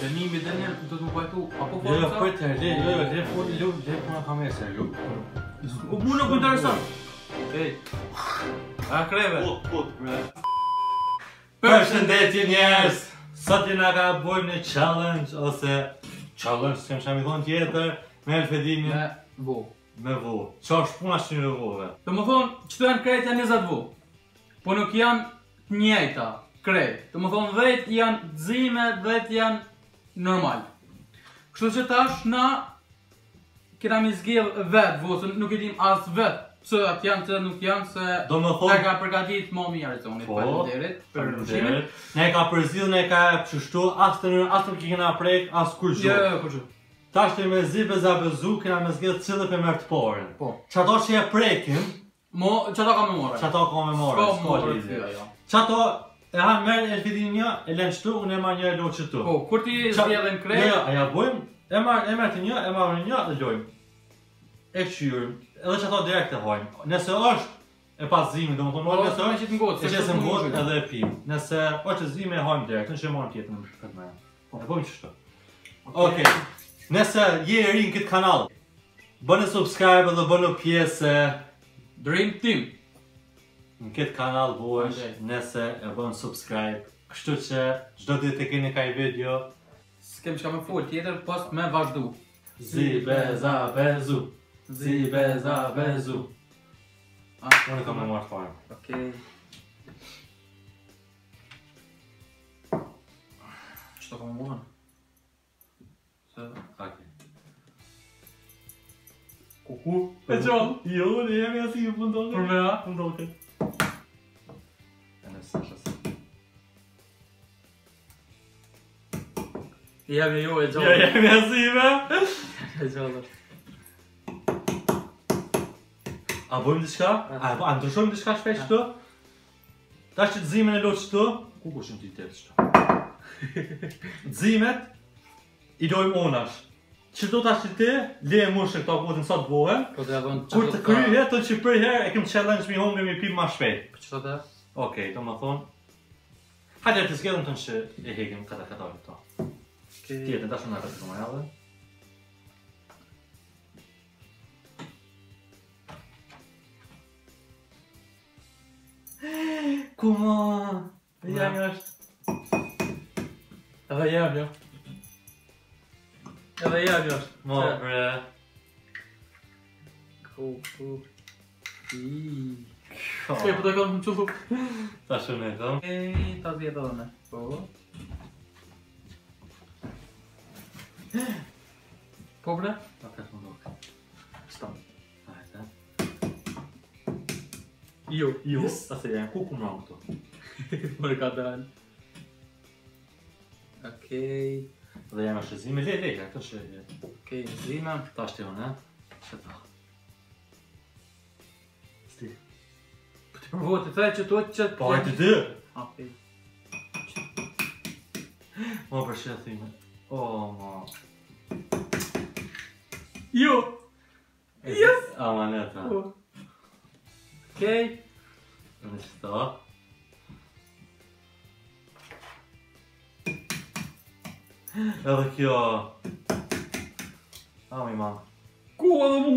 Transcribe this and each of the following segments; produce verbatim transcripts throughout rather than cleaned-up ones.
dënimi dënë do të më pajtu apo po? Jo, po të le, jo, le po lu, le po na kamerë se lu. U mu nuk më intereson. Ej. A kreve? Put, put, bre. Përshëndetje njerëz. Sot jena ka bojmë një challenge ose challenge, s'kem shami thonë tjetër, me Elfedimin. Me vo. Me vo. Qa është puna që një vove? Të më thonë, që të janë krejt janë njëzet vo. Po nuk janë të njejta, krejt. Të më thonë, dhejt janë dzime, dhejt janë normal. Kështu që tash na kena mi zgjell vetë vo, se nuk e dim as vetë. Pse atë janë të nuk janë se Do më thonë... e ka përgatit momi Arizonit, Po, faleminderit për pushimin. Ne ka përzill, ne ka pështu, asë të nërë, asë të kena prek, asë kur Jo, jo, kur që. Tash të me zi beza bezu, kena me zgjell cilë për mërë të porën. Po. Qato që e prekim, Mo, qëta ka me more? qato ka me more, S'ka s'ka more lidhje. të jo. Qato e hanë merë Elfidin një, e len qëtu, unë e ma një e lo qëtu. Po, kur ti zgjedhin krejt? Jo, aja bojmë, e marë e të një, e marë një dhe lojmë. E këshyrim, edhe që ato direkt e hojmë. Nëse është e pas zimi, do më thonë, Po, nëse me është, qitë n'gotë, e se qesë shumë më gotë shumë. edhe e pim. Nëse o që zimi e hojmë direkt, në që e marë tjetën në këtë me. E bojmë qështu. Okej, nëse je e ri në këtë kanal, bënë subscribe edhe bënë pjesë Dream Team. në këtë kanal buesh, Okej. nëse e bënë subscribe. Kështu që çdo ditë të keni kaj video, S'kem qka me full tjetër, post me vazhdu. zi beza bezu. Zi beza bezu. Ah, Unë kam me marrë fare. Okej. Qëto ka më buën? Se... Okej. Kuku? E qo? Jo, ne jemi asi i pundoket. Për me a? Pundoket. E në sashës. Jemi jo e Jo, gjollë. jemi asi me. E gjollë. A bojmë diçka? A, a ndryshojmë diçka shpesh këtu? Tash që t'zimin e lo qëtu, ku ku shumë t'i tjetë qëtu? T'zimet, i lojmë onash. Qëtu tash që ti, le e mushë këta kodin sa t'bohen. Po të javon Kur të kryhe, të që për herë, e kem challenge mi hongë mi pim ma shpejt. Për qëto të? Okej, do më thonë. Hajde të zgjedhëm të në që e hekim këta këta këta. Tjetën, tash në nërët të majallë. Kuma! Jam është. Edhe jam jo. Edhe jam jo. Mo, bre. Ku, ku. Iiii. Ka. E, po të kam më qëllu. Ta shumë e thëm. Ej, ta zjetë edhe me. Po. Po bre? Ta këtë më doke. Stop. Hajde. Jo, jo. Ase janë ku ku më rëmë këtu. Mërë ka dalë. Okej. Dhe janë është zime, le, le, këto që e. Okej, zima. Ta është e unë, e? Që ta. Sti. Po të përvojë të thej që tu që... Po, hajtë dy! Okej. Mo, për që e thime. O, mo. Jo! Yes! A, maneta. Po. Okej. Në që ta. Edhe kjo... A, mi ma. Ku edhe mu?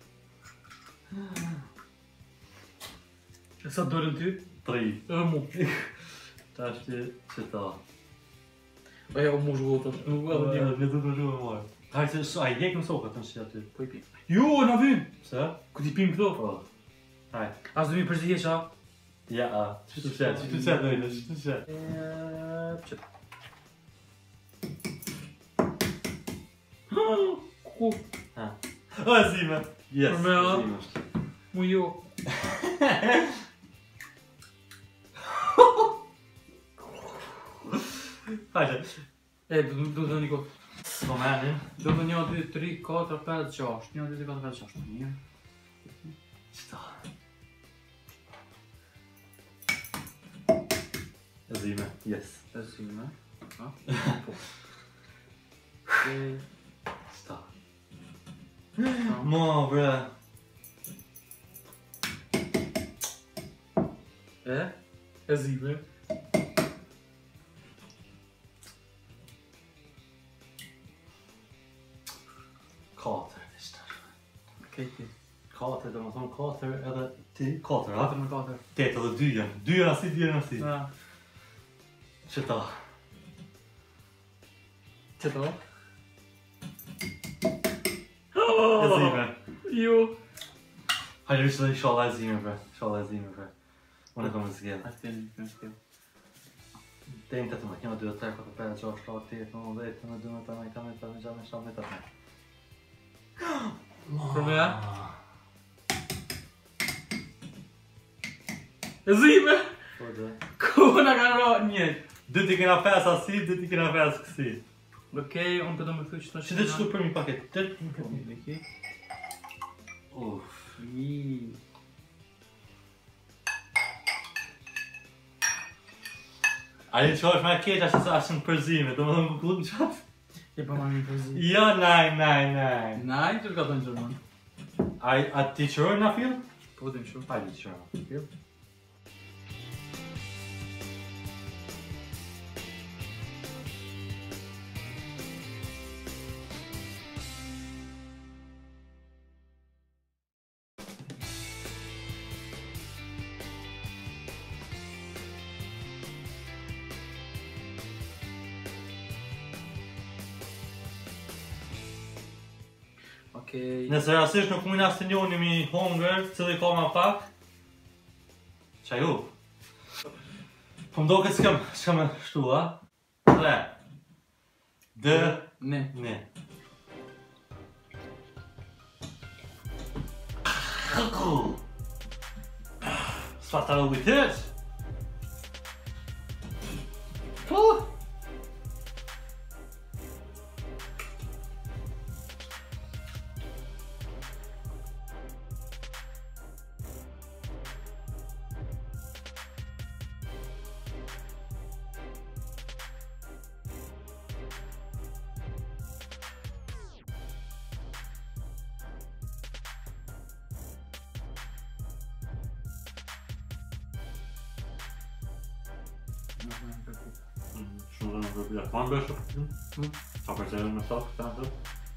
E sa dorën ty? Tri. Edhe mu. Ta është që ta. Aja u mu zhvotër. Nuk edhe një. Në du të rruë e marë. Hajtë që a i hekim soka të në që aty. Po i pim. Jo, na vyn! Pse? Ku ti pim këto? Po. Hajtë. As dhe mi përzihjesh, a? Ja, a. Që të shetë, që të shetë dojnë, që të shetë. Eee... Qëtë. Ku? Ha. O, e zime. Yes, Për me, a? zime është. Mu jo. Hajtë. E, du du të një kohë. Po me anin. Do të një, dy, tri, katër, pesë, gjashtë. Një, dy, tri, katër, pesë, gjashtë. Një. Qëta. E zime, yes. E zime. Ha? Po. Okej. Qëta. Mo, bre. E? E zime. katër. Okej, ti. Katër, do më thonë katër edhe ti, katër, a? Katër me katër. Tetë edhe dy janë. Dy janë asi, dy janë asi. Ja. Qëta. Qëto? E zime. Ju. Hajde që dhe inshallah e zime, bre. Inshallah e zime, bre. Unë e kom e zgjedhë. Ashtë të një shkjo. Dejmë të të më, kema dy, tre, katër, pesë, gjashtë, shtatë, tetë, nëntë, dhjetë, nëntë, dymbëdhjetë, nëntëdhjetë, njëzet, njëzet, njëzet, Përmeja? E zime? Po dhe. Ku në ka ro njët? Dy t'i kena pesë asi, dy t'i kena pesë kësi. Okej, unë të do më thuj që të Që dhe qëtu për një paket? Tërë? Okej. Uff. Iiii. A një që është me keq ashtë se ashtë në përzime, do më dhëmë kukullë në qatë? E pa ma një përzi. Jo, naj, naj, naj. Naj, që ka të në Gjerman? A ti qëroj në film? Po të më shumë. A ti qëroj në film? Okej. Nëse rasisht nuk mujna së njoni mi hunger, cili ka ma pak, qa ju? Po mdo këtë s'kam, s'kam e shtu, a? Tre. Dë. Ne. Ne. Kuku. S'fa ta lubit heq? Po? Shumë dhe në vërbja të manë bëshë për tim. Ta përqenë me sasë këta në të.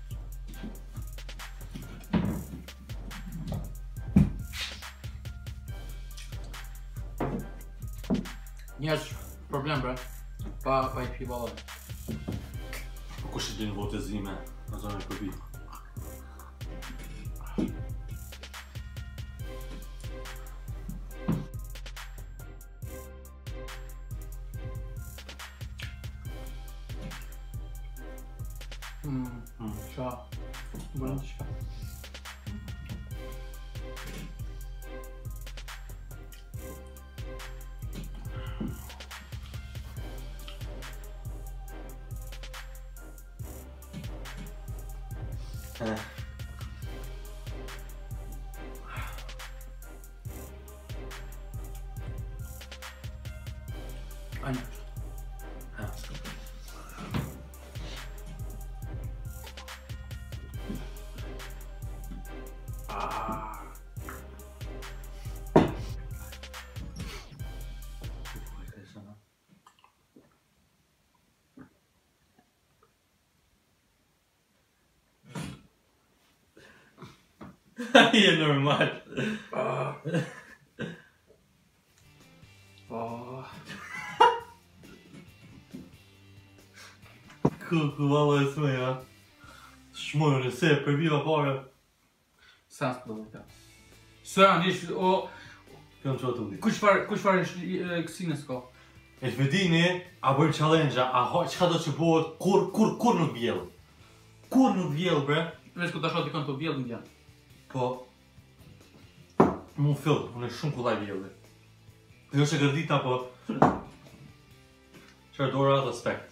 Njerëz, problem bre. Pa, pa i pi valë. Po kush i din votë e zime, në zonë e përbi. Hmm, qa. Bërën të shka. Eh. Ajna. Je normal. Ah. Ah. Kuku, valla e smej, a? Shmojnë në se, përbiva pare. Sa s'po do të. Sa nish o Kjo në që të udi. kush far kush far kësine s'ka. E të vedini, a bërë challenge-a, a ha, qka do që bëhet, kur, kur, kur nuk vjellë. Kur nuk vjellë, bre. Vesh ku ta shoh dikon të vjellë në janë. Po, mu fill, unë e shumë kullaj vjellë. Dhe është e gërdita, po, qërdora respekt.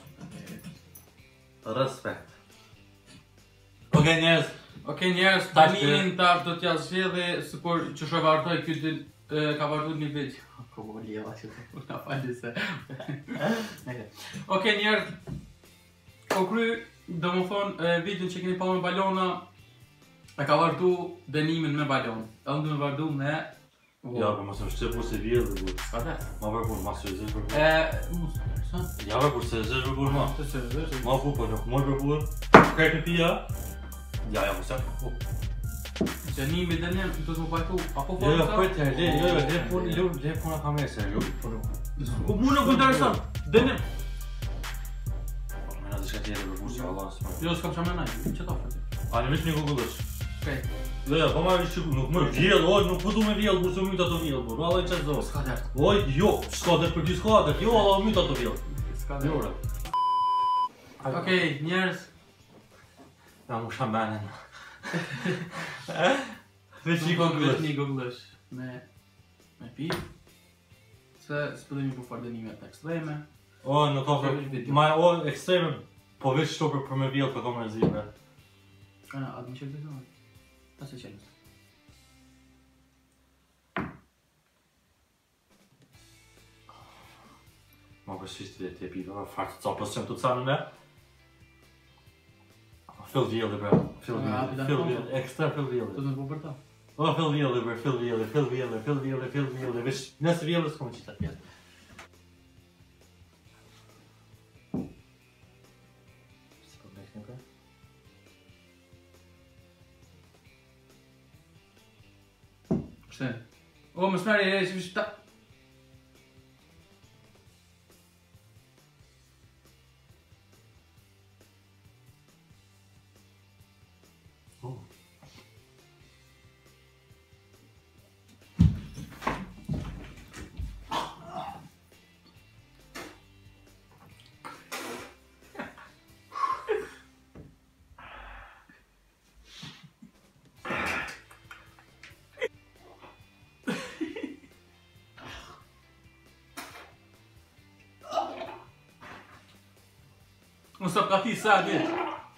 Respekt. Oke njerëz, Okej njerëz, tanimin tash do t'ja zgjedhë sikur që shovartoj ky dy ka vazhduar një vit. Ko volia që na falë se. Okej njerëz, ko kry, domethënë videon që keni pa me balona e ka vazhdu dënimin me balon. Unë do të vazhdu me ja, për mos më shqe për se vjellë dhe burë. Ska dhe? Ma për burë, ma së e zërë për burë. E, mos, sa? Ja për për se e zërë për burë, ma. Të se zërë, Ma për për nuk moj për burë. Krejt në pia. Ja, ja, mëse. Qenimi dhe ne, do të më pajtu, apo Jo, jo, prit herë, le, jo, jo, le pun, le, le puna kamerës herë, jo, punu. Po mu nuk intereson, dhe ne... Mena të shka tjetër për burë që Allah së më. Jo, s'kam qa menaj, që ta fëtë? A, në veç një Google-ës. Okej. Jo, jo, pa ma vish që nuk më vjell, oj, nuk pëdu me vjell, burë që myta të vjell, burë, Allah i qëtë zohë. S'ka dert. Oj, jo, s'ka dert për dy s'ka dert, jo, Allah myta të vjell. S'ka Jo, dert. bre. Okej, njerës. Ja, mu shambenen. Veç një Google-ës. Veç një Google-ës me... me pi. Se s'pëdhemi për fardënimet ekstreme. O, në ka për... Ma, o, ekstreme, po veç shto për me vjell për ka më rëzime. Ana, atë më qëllë të zonë. Ta se qëllës. Ma përshisht të të epi, farë të capës që më të canë me. Fill vjellë, bre. Fill vjellë, fill vjellë, ekstra fill vjellë. Të të në po për ta. O, fill vjellë, bre, fill vjellë, fill vjellë, fill vjellë, fill vjellë, veç nësë vjellë s'kom qita tjetë. Si po me ishtë në kërë? Qëtë? O, më smeri e si vishë ta... Unë së ka ti sa ditë.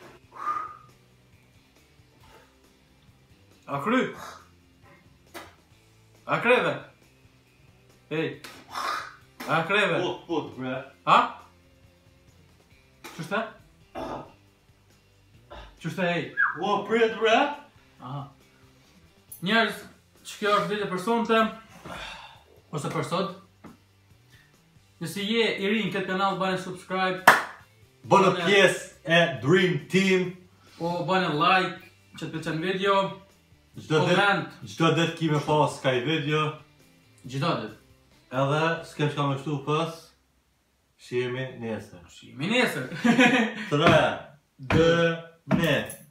A kry? A kreve? Ej. A kreve? Put, put, bre. Ha? Qështë? Qështë ej? O, prit, bre. Aha. Njerës, që kjo është vite për sonte, ose për sot. Nësi je i rinë këtë kanal, bane subscribe. Bënë pjesë e Dream Team. Po bane like, që të pëlqen video. Comment. Gjdo det ki me pas ka i video. Gjdo det. Edhe s'kem qka me shtu pës. Shihemi nesër. Shihemi nesër. Tre, dë, ne.